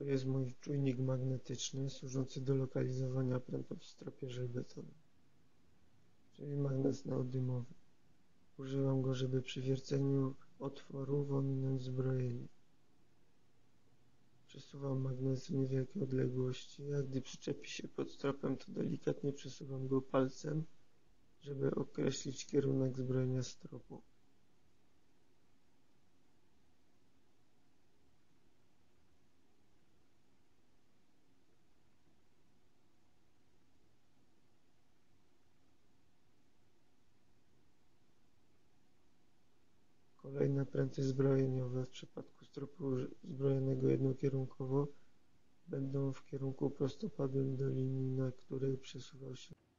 jest mój czujnik magnetyczny służący do lokalizowania prętów w stropie żelbetonym, czyli magnes neodymowy. Używam go, żeby przy wierceniu otworów ominąć zbrojenie. Przesuwam magnes w niewielkie odległości, a gdy przyczepi się pod stropem, to delikatnie przesuwam go palcem, żeby określić kierunek zbrojenia stropu. Kolejne pręty zbrojeniowe w przypadku stropu zbrojonego jednokierunkowo będą w kierunku prostopadłym do linii, na której przesuwał się